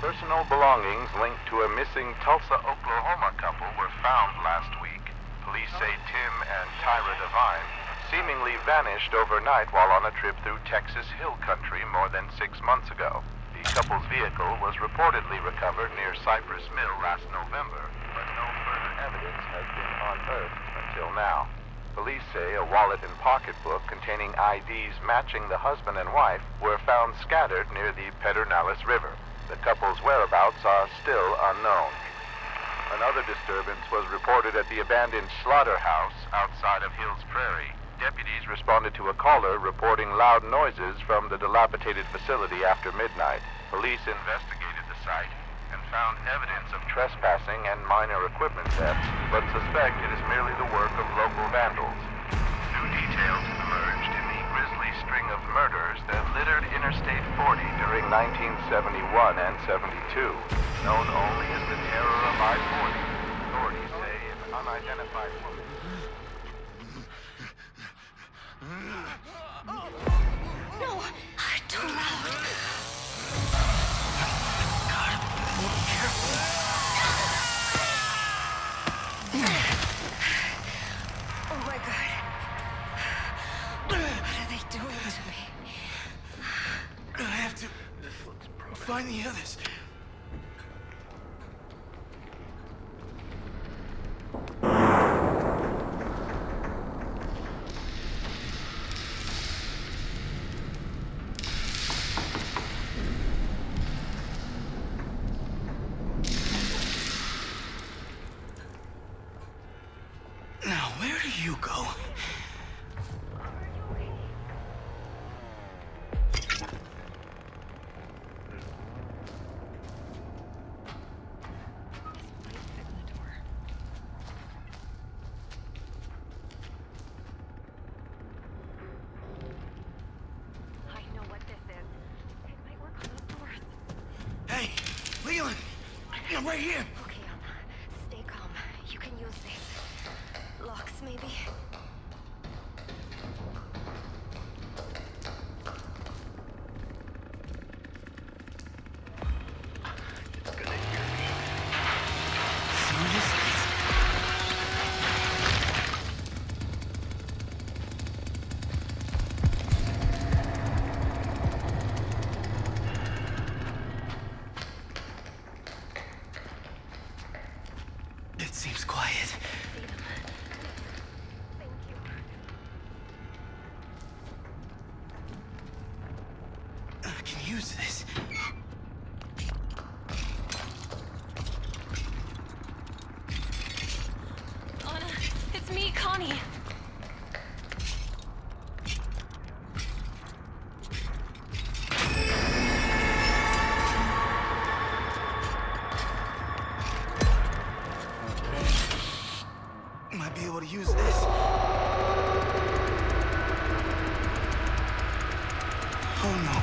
Personal belongings linked to a missing Tulsa, Oklahoma couple were found last week. Police say Tim and Tyra Devine seemingly vanished overnight while on a trip through Texas Hill Country more than 6 months ago. The couple's vehicle was reportedly recovered near Cypress Mill last November, but no further evidence has been unearthed until now. Police say a wallet and pocketbook containing IDs matching the husband and wife were found scattered near the Pedernales River. The couple's whereabouts are still unknown. Another disturbance was reported at the abandoned slaughterhouse outside of Hills Prairie. Deputies responded to a caller reporting loud noises from the dilapidated facility after midnight. Police investigated the site and found evidence of trespassing and minor equipment theft, but suspect it is merely the work of local vandals. New details emerged in the grisly string of murders that littered Interstate 40 during 1971 and 72. Known only as the Terror of I-40, authorities say an unidentified woman. No! Too loud! Gotta be more careful. Oh my God. What are they doing to me? I have to find the others. Now, where do you go? Hey, Leland! I'm right here! Okay, stay calm. You can use this. Locks, maybe? It seems quiet. Thank you. I can use this. Anna, it's me, Connie. Might be able to use this. Oh no.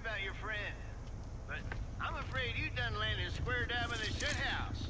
about your friend, but I'm afraid you done landed square dab in the shit house.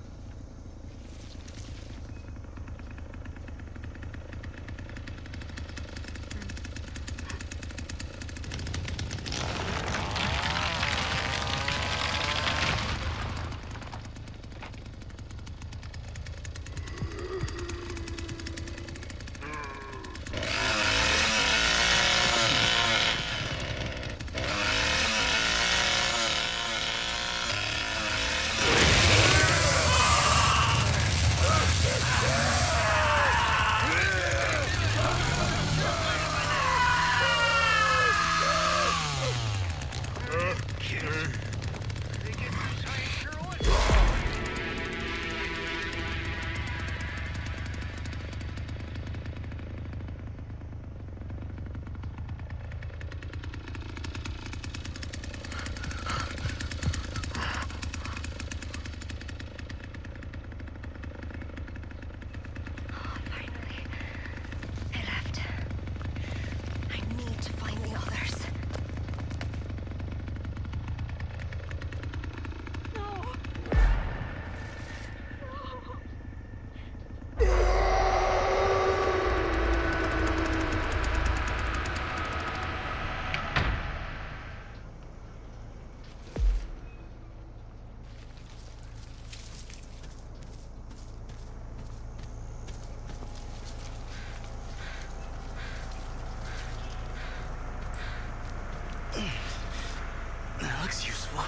That looks useful.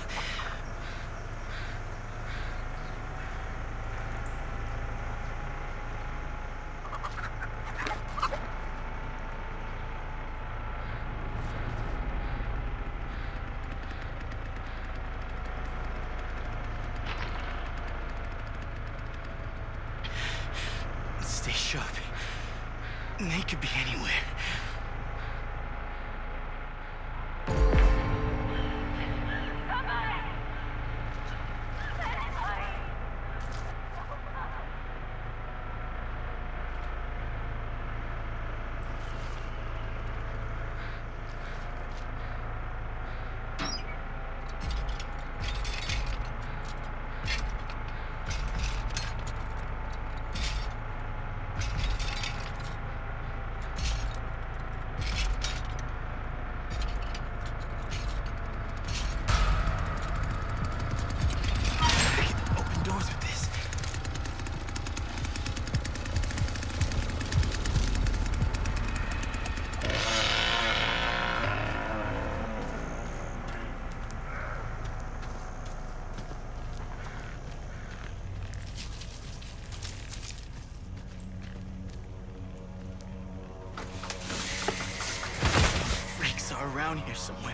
Stay sharp. They could be anywhere. Around here somewhere.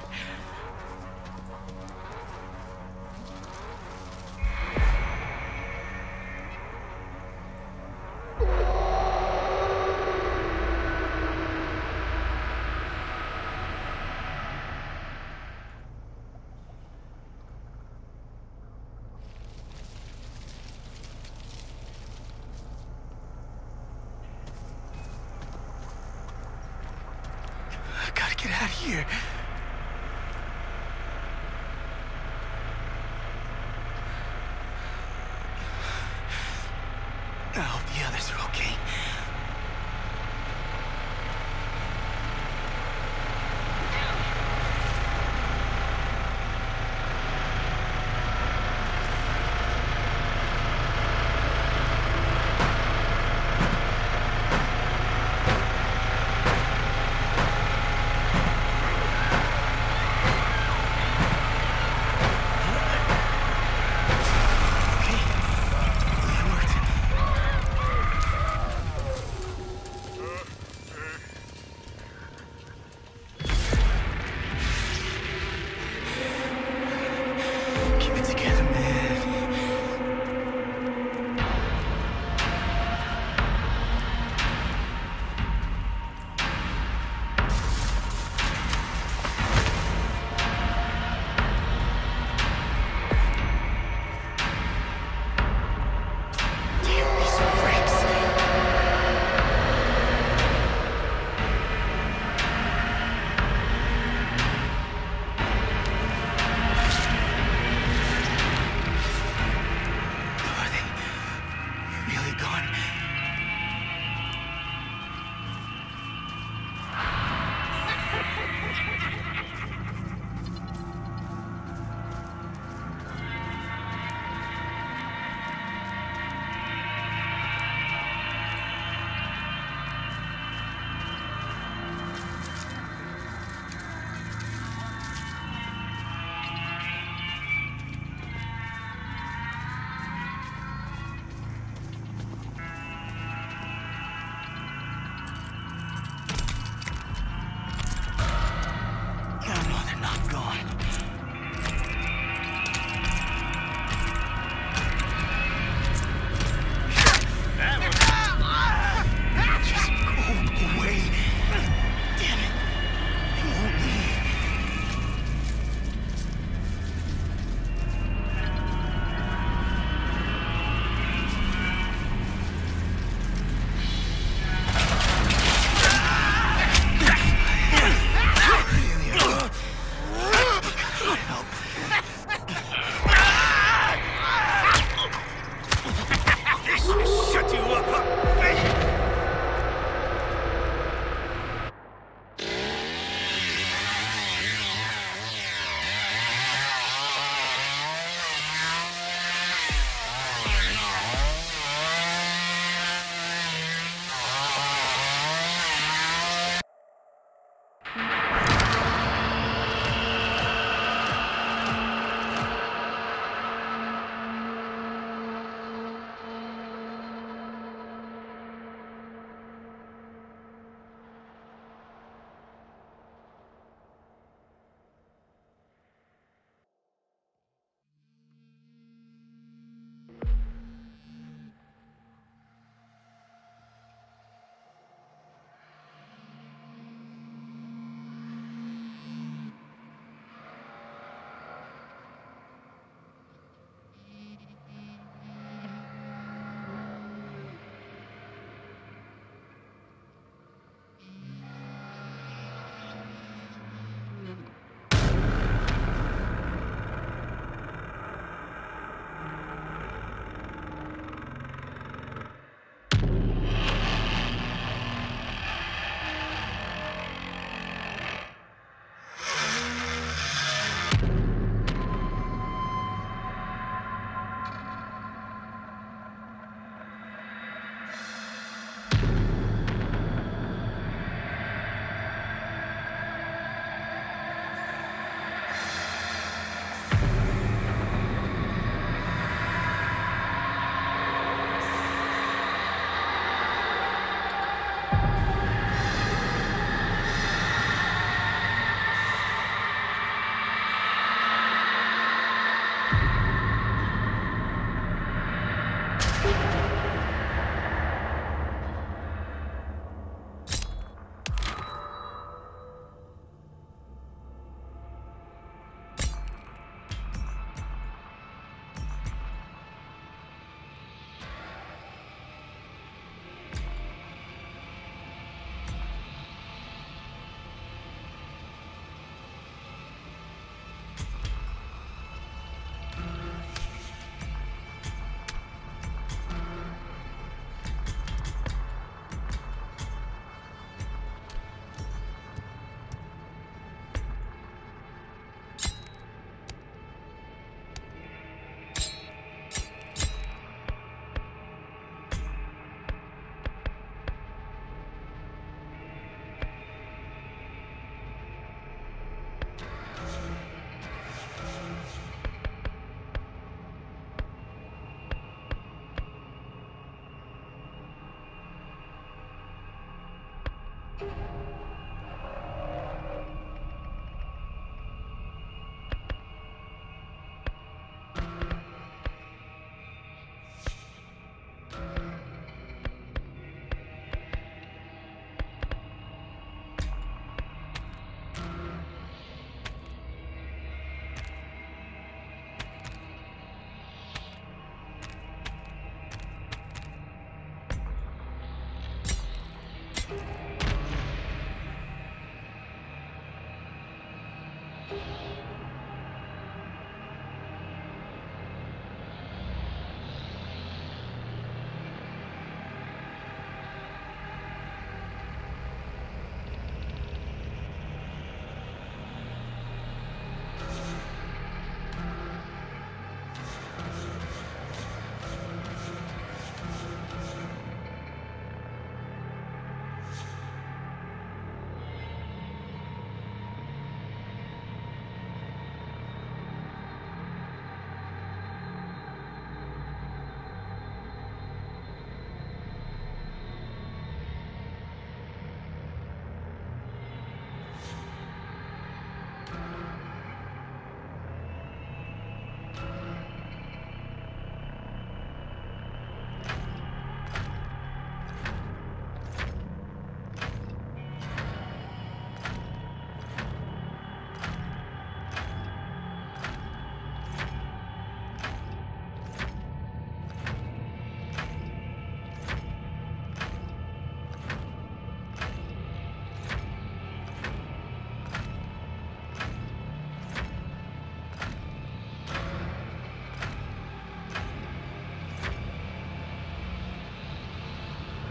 I gotta get out of here. I hope the others are okay.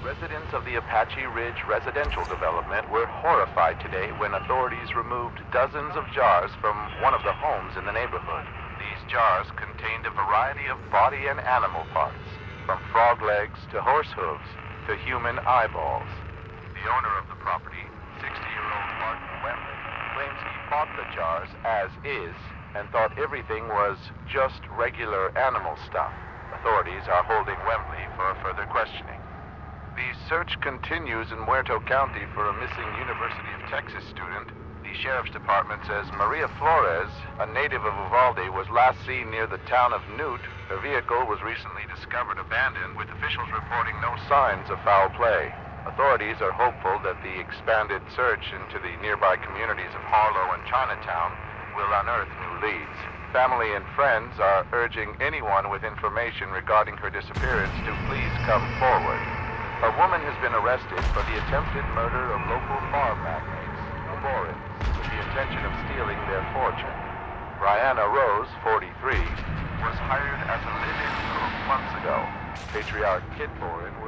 Residents of the Apache Ridge residential development were horrified today when authorities removed dozens of jars from one of the homes in the neighborhood. These jars contained a variety of body and animal parts, from frog legs to horse hooves to human eyeballs. The owner of the property, 60-year-old Martin Wembley, claims he bought the jars as is and thought everything was just regular animal stuff. Authorities are holding Wembley for further questioning. The search continues in Muerto County for a missing University of Texas student. The sheriff's department says Maria Flores, a native of Uvalde, was last seen near the town of Newt. Her vehicle was recently discovered abandoned, with officials reporting no signs of foul play. Authorities are hopeful that the expanded search into the nearby communities of Harlow and Chinatown will unearth new leads. Family and friends are urging anyone with information regarding her disappearance to please come forward. A woman has been arrested for the attempted murder of local farm magnates, the Borins, with the intention of stealing their fortune. Brianna Rose, 43, was hired as a live-in cook months ago. Patriarch Kit Borin was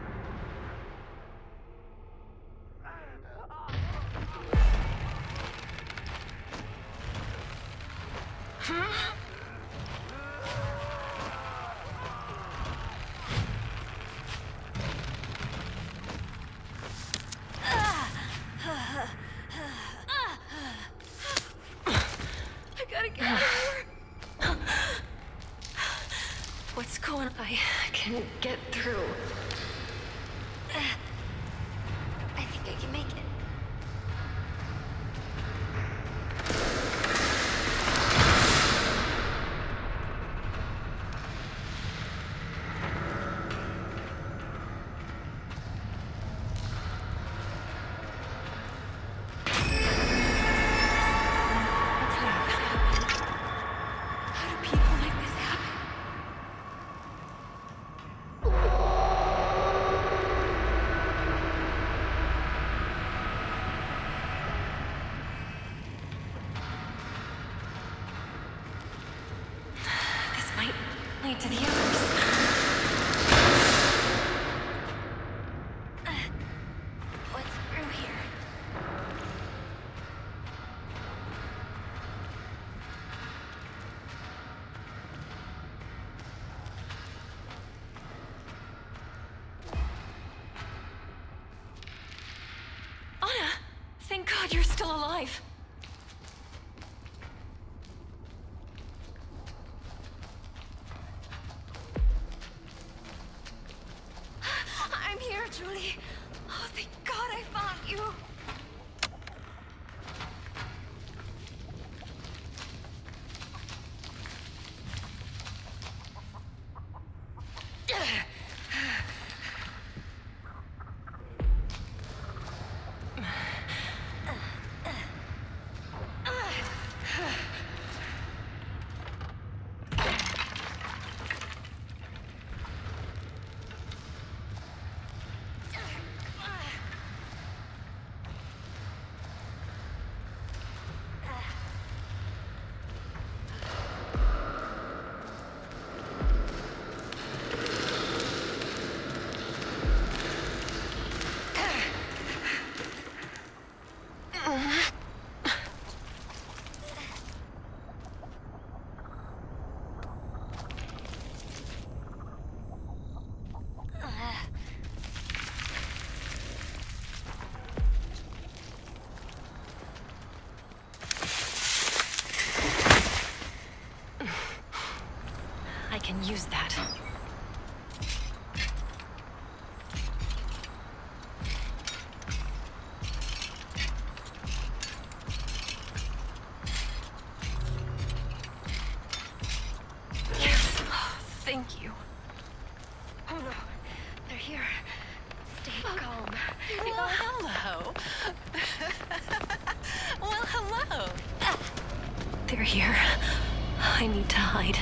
What's going on? I can get through. I think I can make it. Lead to the others. What's through here? Anna! Thank God you're still alive. Julie, oh, thank God I found you. I can use that. Yes. Oh, thank you. Oh no, they're here. Stay calm. Well, hello. Well, hello. They're here. I need to hide.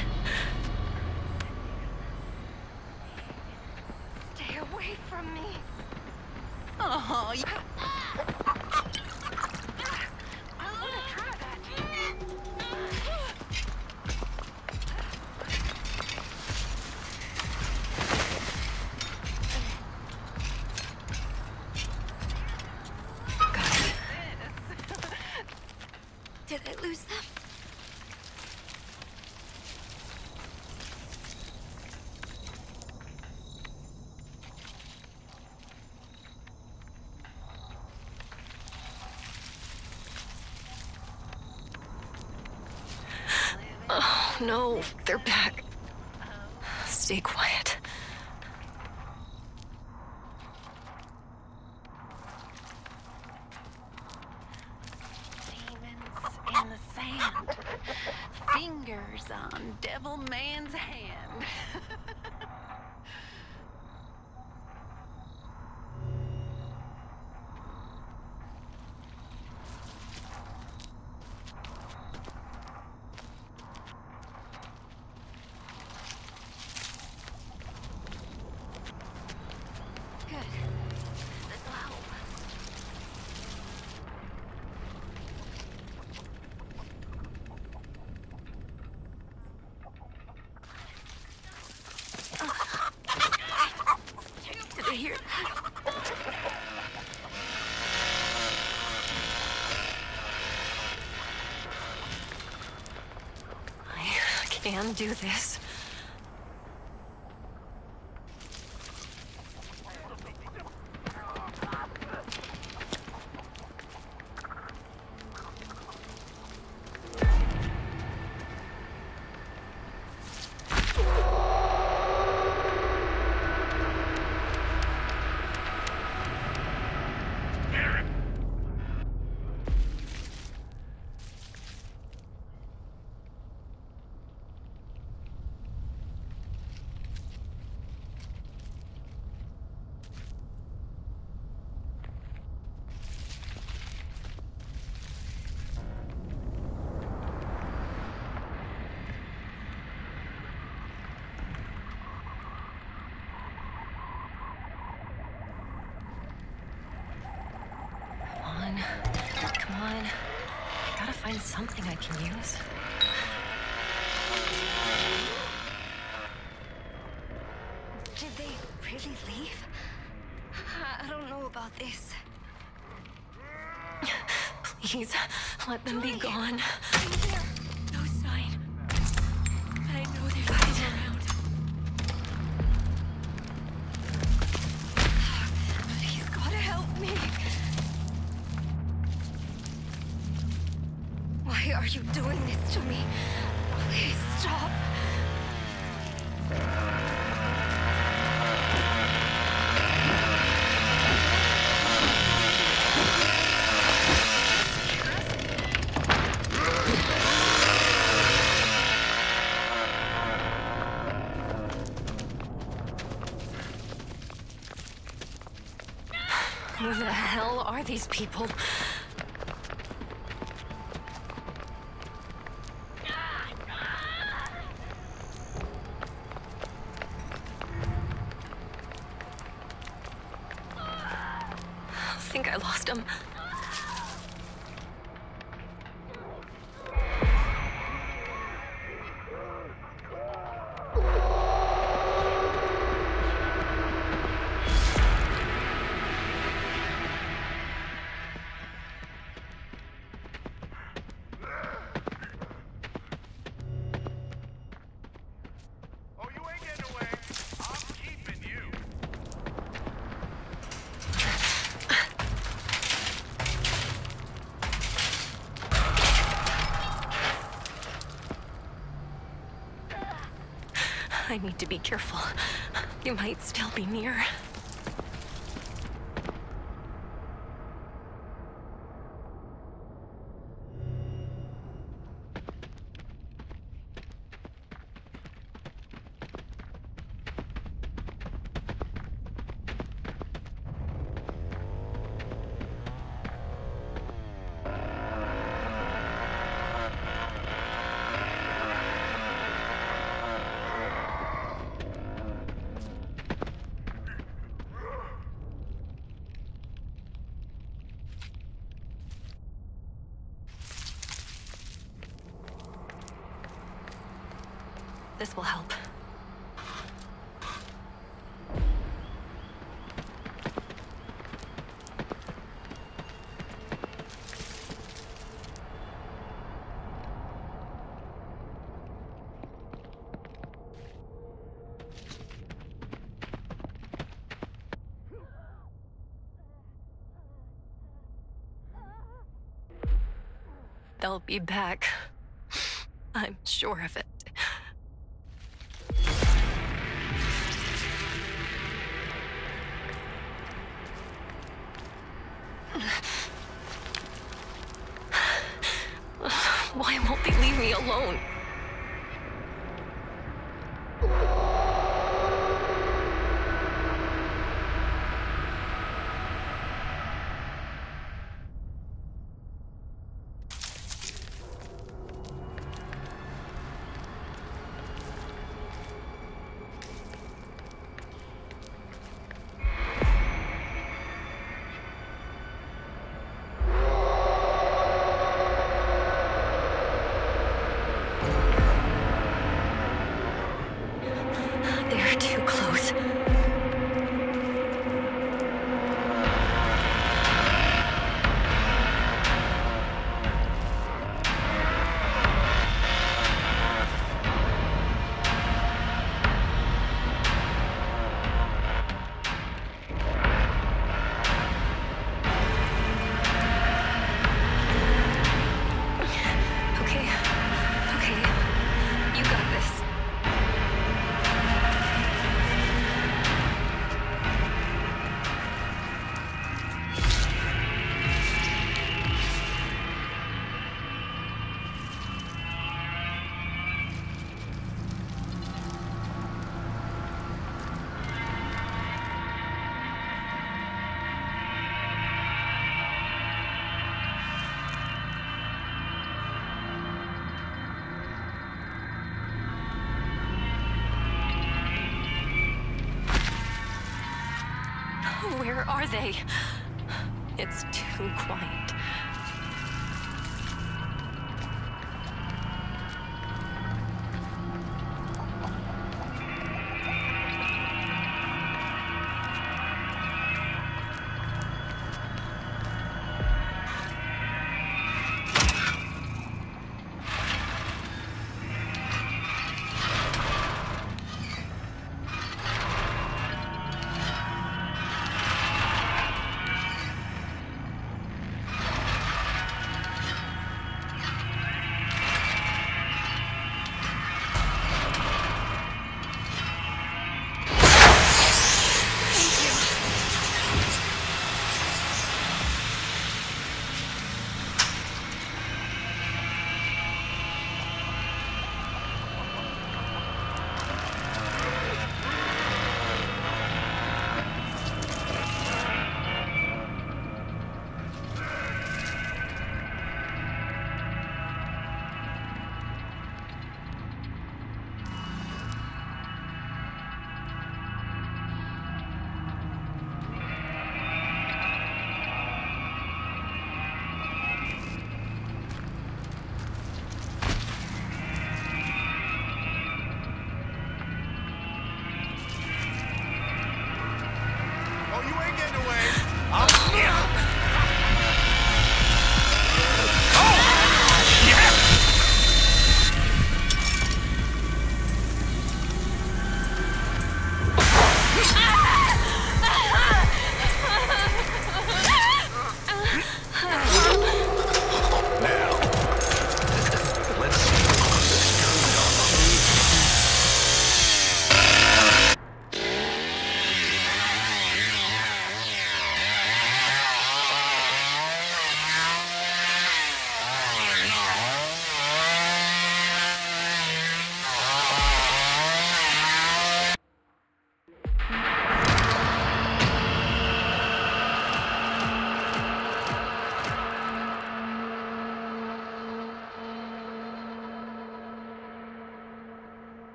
Stay away from me. Oh, you... I want to try that. No, they're back. Stay quiet. Demons in the sand. Fingers on Devil Man's hand. Good. This will help. Did they hear that? I can do this. Come on. I gotta find something I can use. Did they really leave? I don't know about this. Please, let them be gone. I'm there. No sign. But I know they're still around. Please, gotta help me. Why are you doing this to me? Please stop. Who the hell are these people? I think I lost him. Oh, you ain't getting away. I'm keeping you. I need to be careful. You might still be near. This will help. They'll be back. I'm sure of it. leave me alone. They're too close. Okay. Okay. You got this. Where are they? It's too quiet.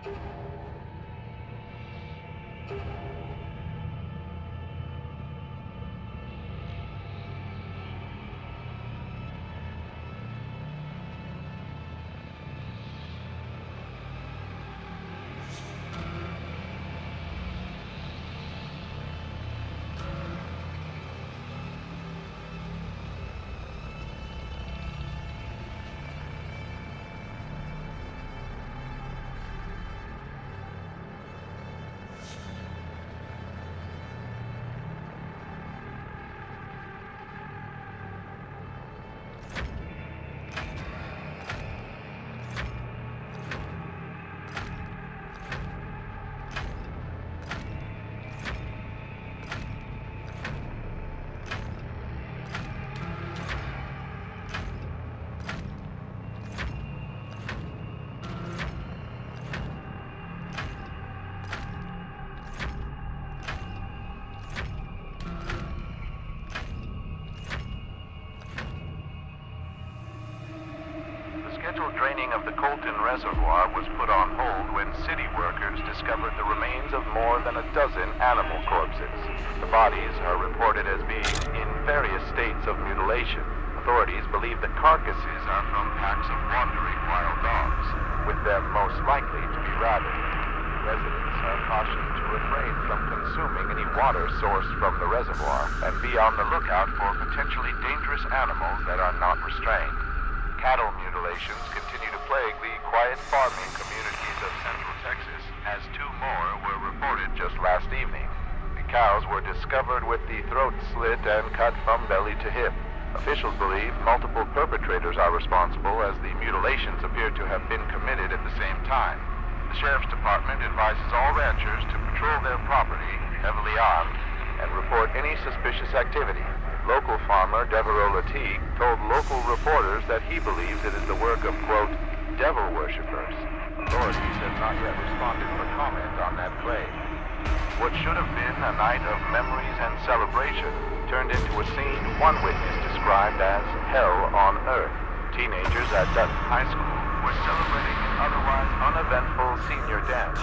Scheduled draining of the Colton Reservoir was put on hold when city workers discovered the remains of more than a dozen animal corpses. The bodies are reported as being in various states of mutilation. Authorities believe the carcasses are from packs of wandering wild dogs, with them most likely to be rabid. Residents are cautioned to refrain from consuming any water sourced from the reservoir and be on the lookout for potentially dangerous animals that are not restrained. Cattle mutilations continue to plague the quiet farming communities of Central Texas, as 2 more were reported just last evening. The cows were discovered with the throat slit and cut from belly to hip. Officials believe multiple perpetrators are responsible, as the mutilations appear to have been committed at the same time. The Sheriff's Department advises all ranchers to patrol their property, heavily armed, and report any suspicious activity. Local farmer Devereaux Lateague told local reporters that he believes it is the work of, quote, devil worshippers. Authorities have not yet responded for comment on that claim. What should have been a night of memories and celebration turned into a scene one witness described as hell on earth. Teenagers at Dutton High School were celebrating an otherwise uneventful senior dance.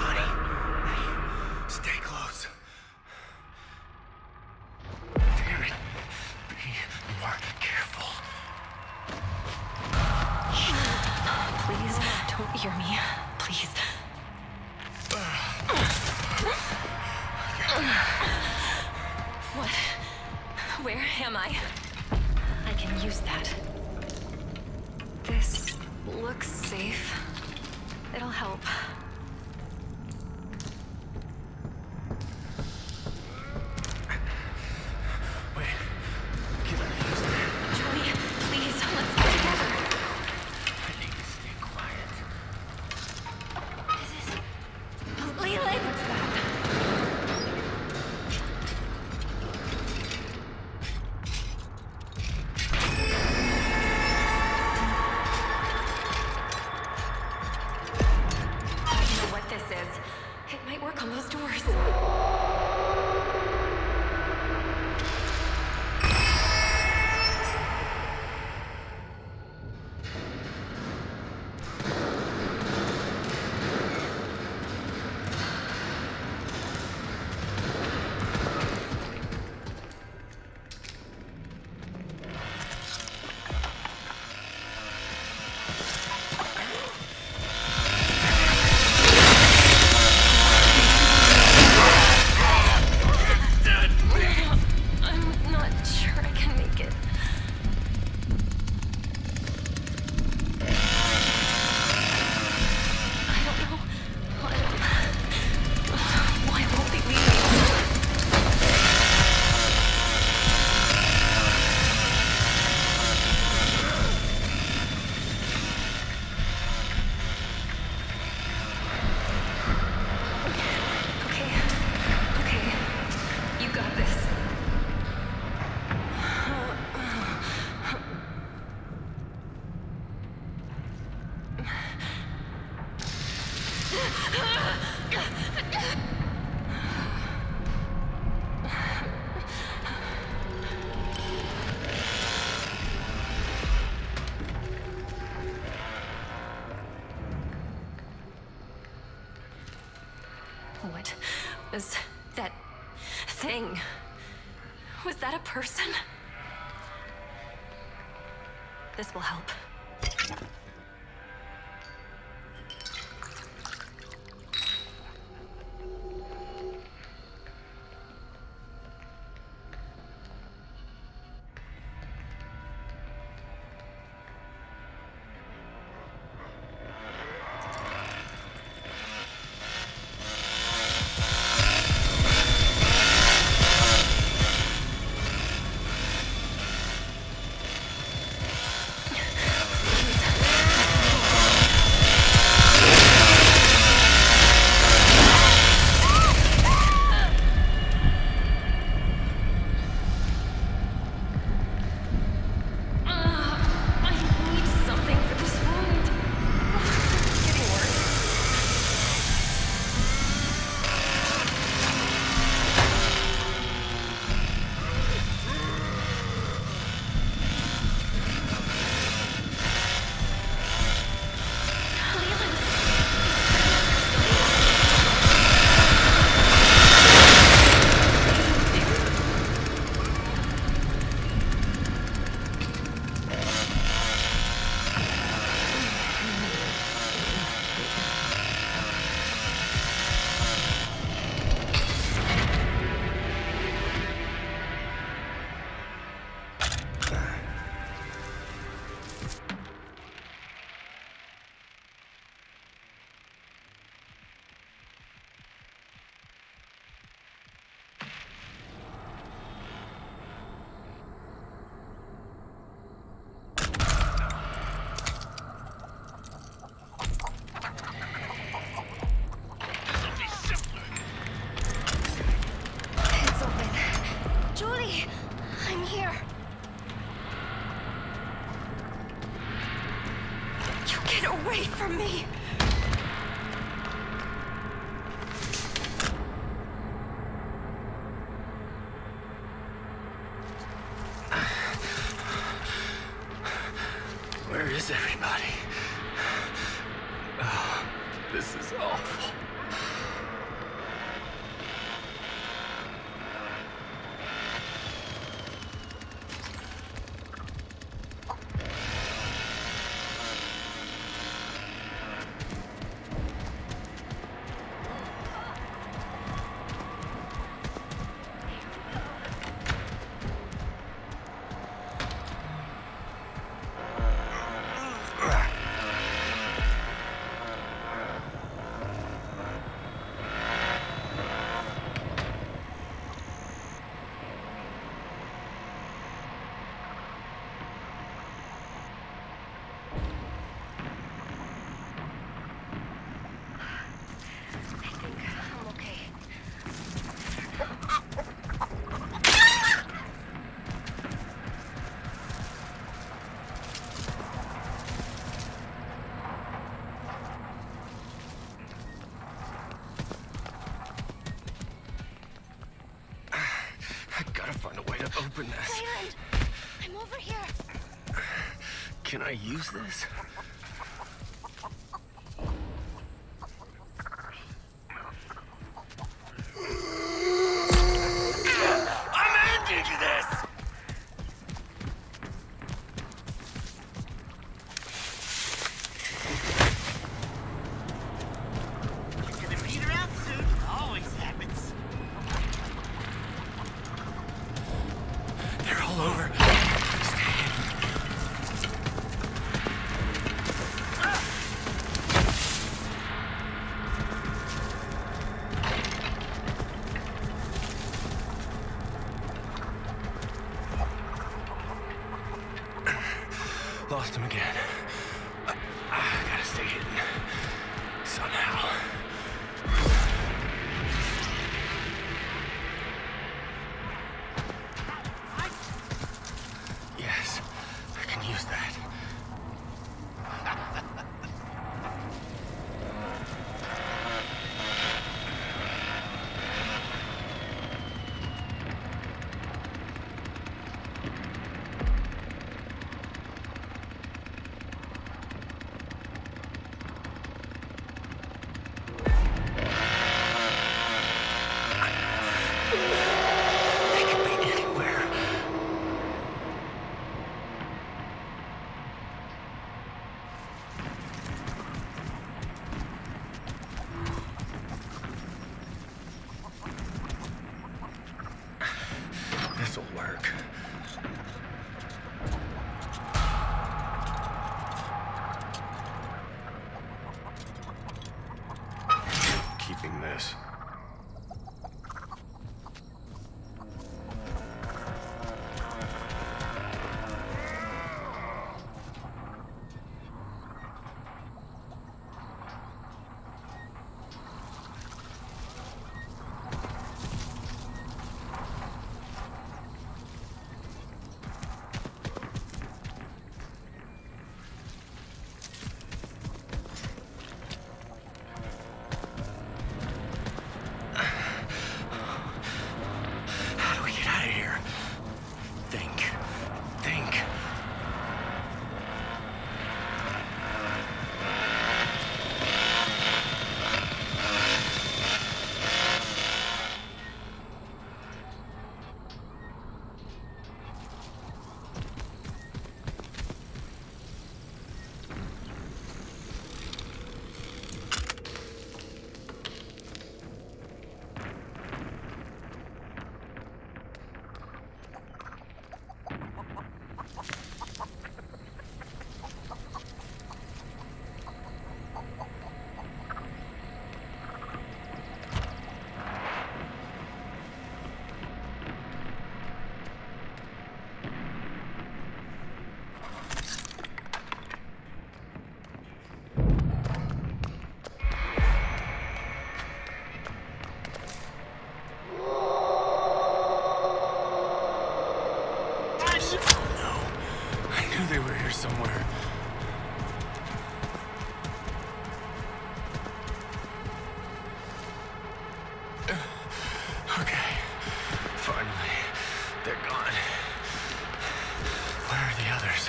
Stay close. Damn it. Be more careful. Please, don't hear me. Please. What? Where am I? I can use that. This looks safe. It'll help. Wait. Can I use that? Joey, please, let's get together. I need to stay quiet. Leland! What's that? I know what this is. It might work on those doors. I'm not sure I can make it. I don't know. Why won't they leave me? Okay. You got this. What was that thing? Was that a person? This will help. Away from me! Where is everybody? Oh, this is awful. Open this. Wayland, I'm over here. Can I use this? I'm ending this! You're gonna peter out soon. Always happens. They're all over. Lost him again. I gotta stay hidden. Somehow. Yes, I can use that. This'll work. Keeping this. They were here somewhere. Okay, finally, they're gone. Where are the others?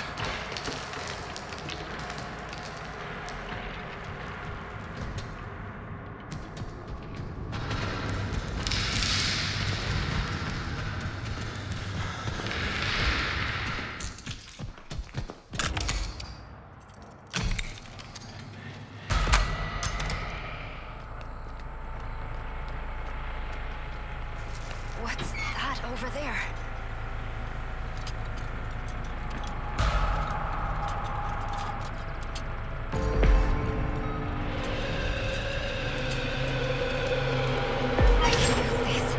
What's that over there? I can use this.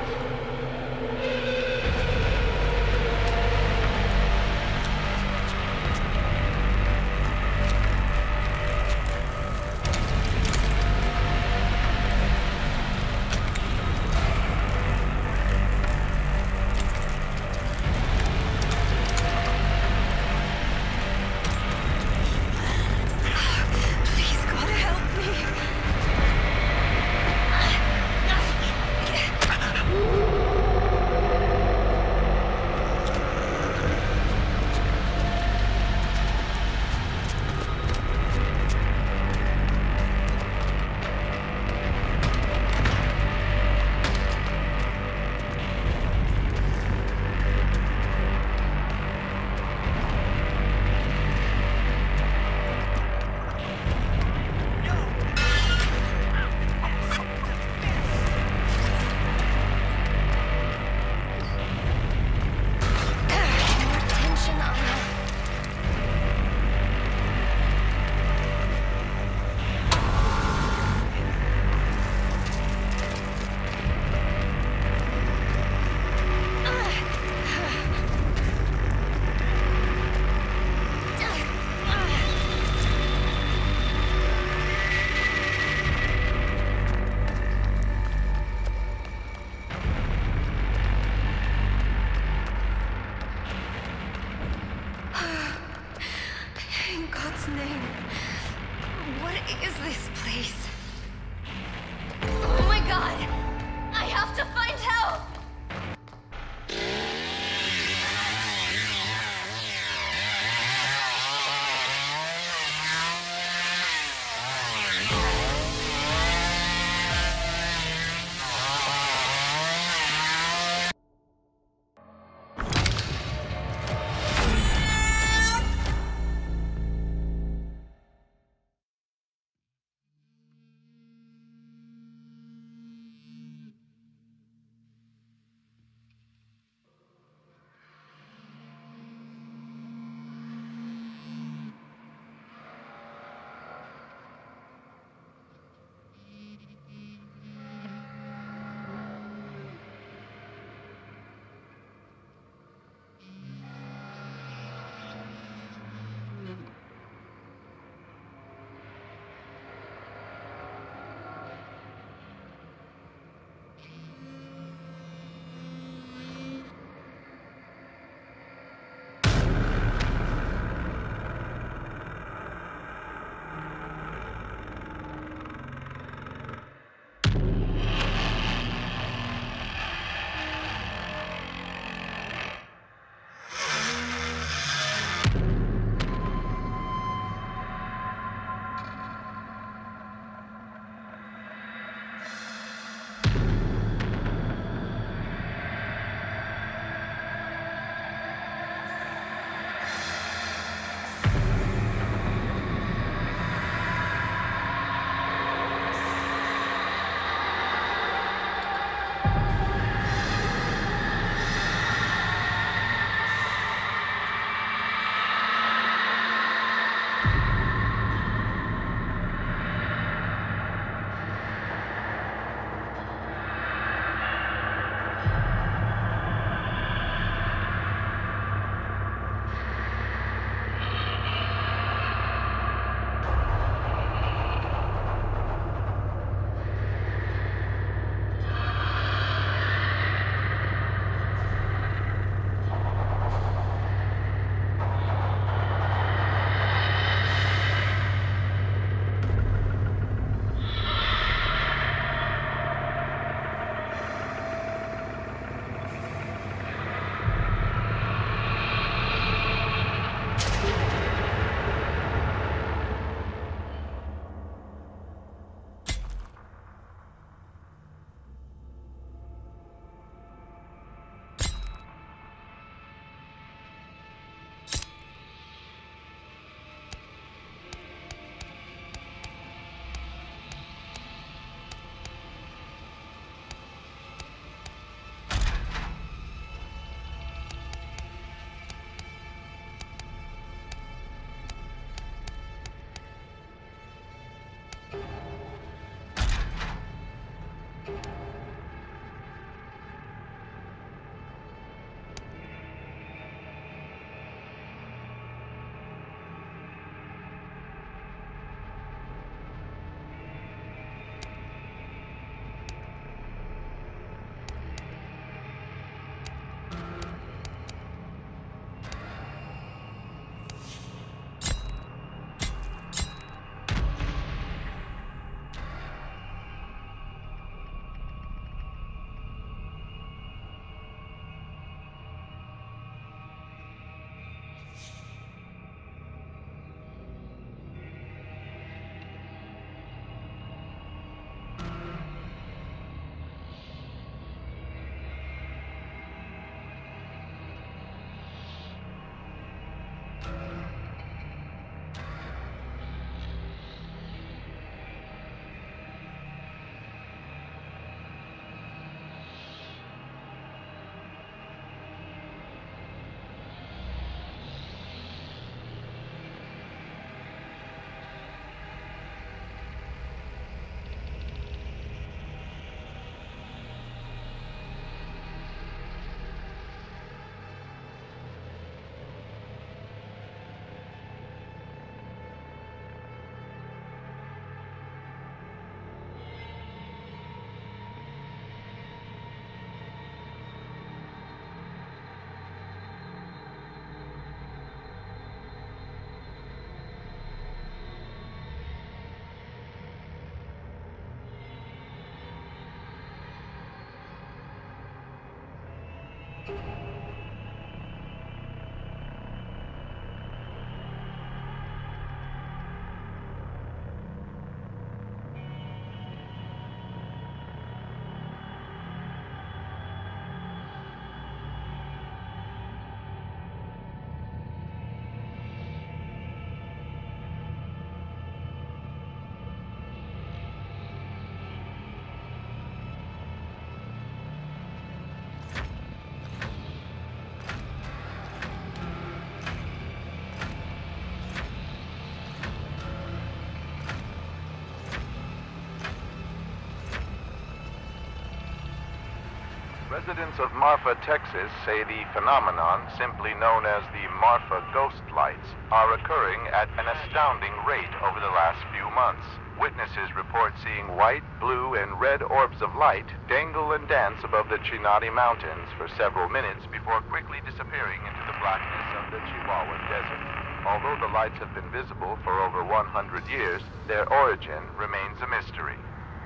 Residents of Marfa, Texas say the phenomenon, simply known as the Marfa ghost lights, are occurring at an astounding rate over the last few months. Witnesses report seeing white, blue, and red orbs of light dangle and dance above the Chinati Mountains for several minutes before quickly disappearing into the blackness of the Chihuahuan Desert. Although the lights have been visible for over 100 years, their origin remains a mystery.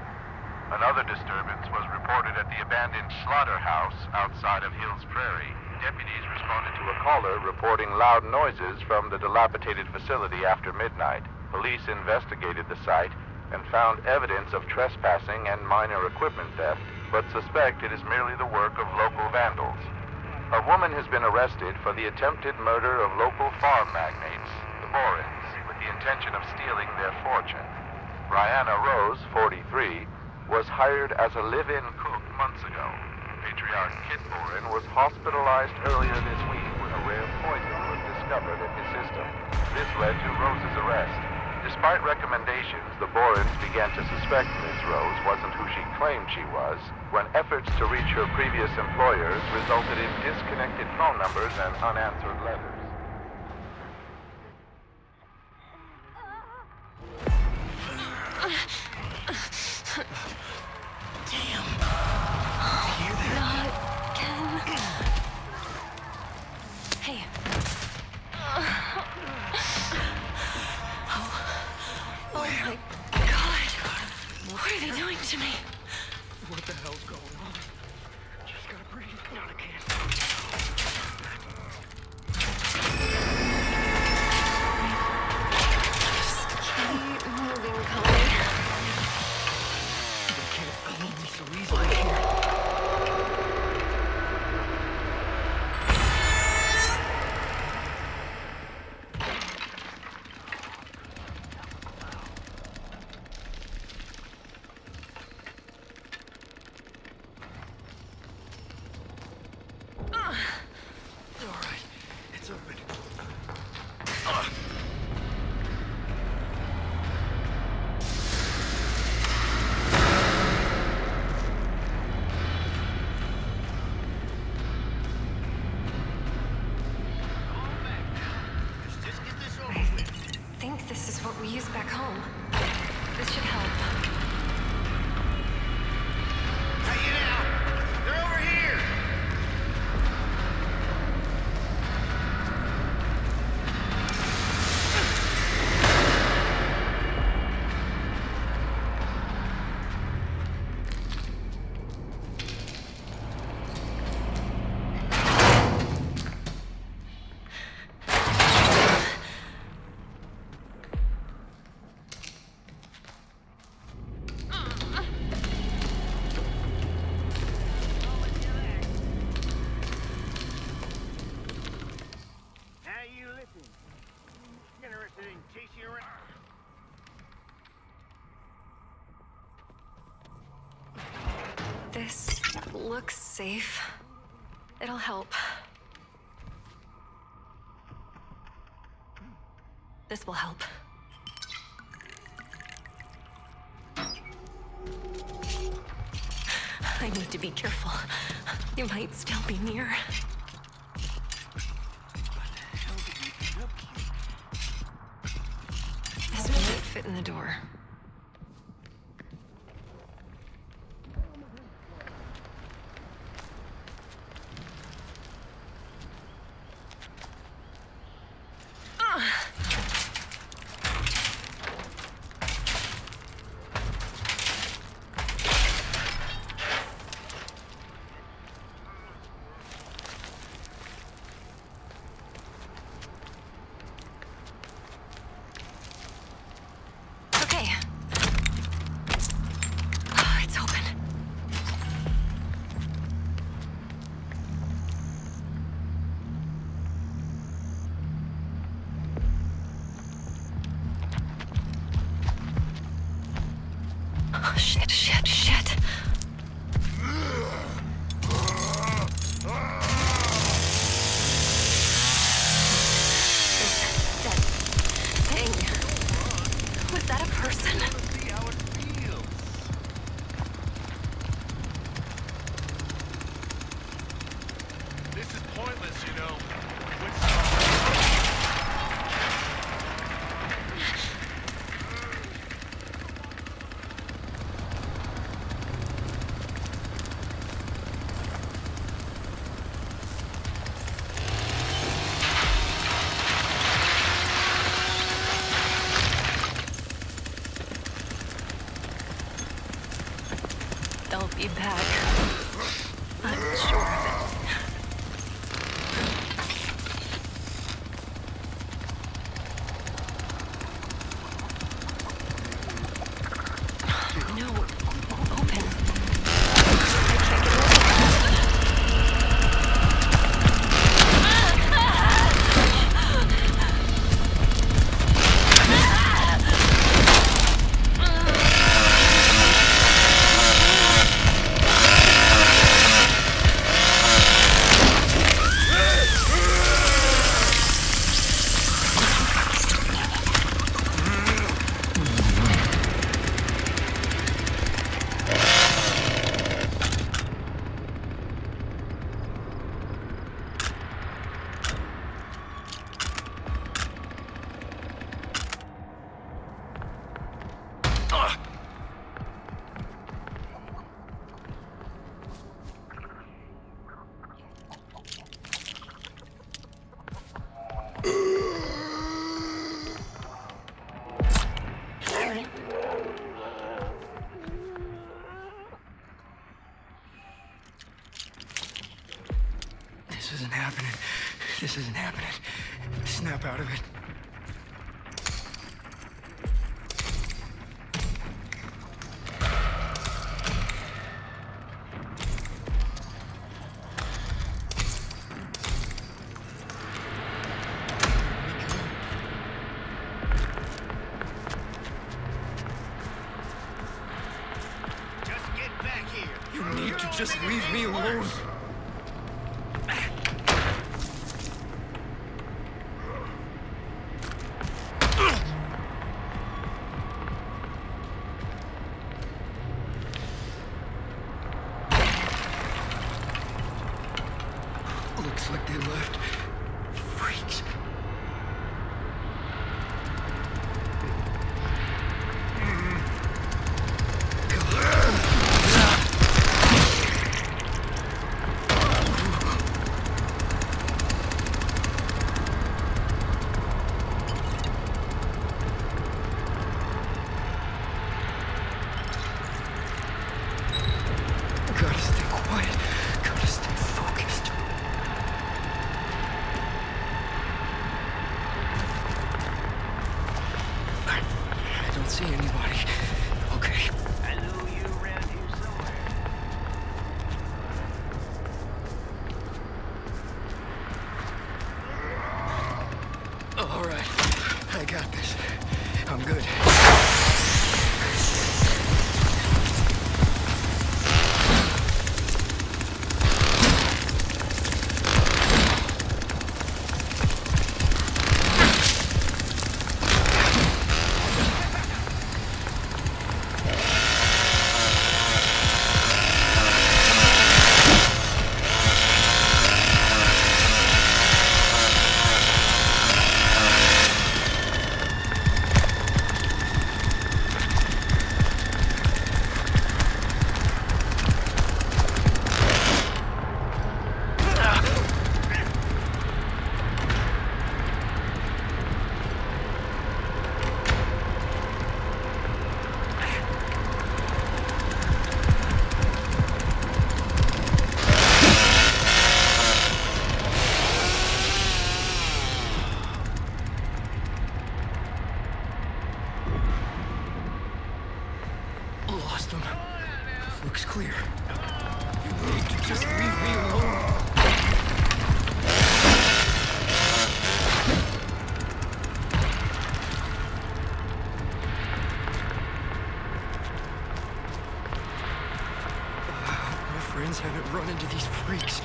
Another disturbance was reported at the abandoned slaughterhouse outside of Hills Prairie. Deputies responded to a caller reporting loud noises from the dilapidated facility after midnight. Police investigated the site and found evidence of trespassing and minor equipment theft, but suspect it is merely the work of local vandals. A woman has been arrested for the attempted murder of local farm magnates, the Borins, with the intention of stealing their fortune. Brianna Rose, 43, was hired as a live-in cook months ago. Patriarch Kit Boren was hospitalized earlier this week when a rare poison was discovered in his system. This led to Rose's arrest. Despite recommendations, the Borens began to suspect Ms. Rose wasn't who she claimed she was when efforts to reach her previous employers resulted in disconnected phone numbers and unanswered letters. Hey. Oh my God. What are they doing to me? What the hell's going on? Just gotta breathe. No, I can't. Just keep moving, Connie. They can't follow me so easily here. Alright, it's open. Just get this over I with. think this is what we use back home. This should help. Hey, you now! They're over here! How you listen? Interested in chasing you around? This looks safe. It'll help. This will help. I need to be careful. You might still be near. This might fit in the door. pointless, you know. They'll be back. I'm sure of it. No, open. I can't get This isn't happening. This isn't happening. Snap out of it. Just get back here. You need to just leave me alone. Looks like they left. Freaks. Gotta stay quiet. Gotta stay focused. I don't see anybody. Okay. I know you around here somewhere. All right. I got this. I'm good. Lost him. Looks clear. You need to just leave me alone. My friends haven't run into these freaks.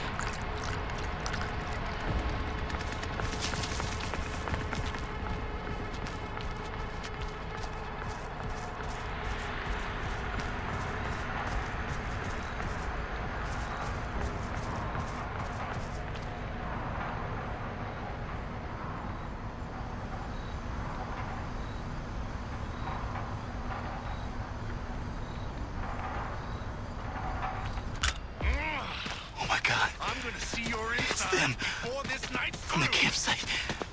inside. I'm gonna see your It's inside them. before this night's From the through. campsite.